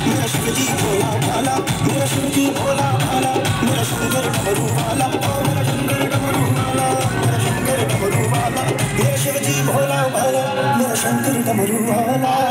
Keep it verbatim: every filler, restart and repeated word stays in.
मेरा शिवजी भोला भाला, मेरा शिवजी भोला भाला, मेरा शंकर डमरू वाला, ओ मेरा शंकर डमरू वाला, मेरा शंकर डमरू वाला, मेरा शिवजी भोला भाला, मेरा शंकर डमरू वाला।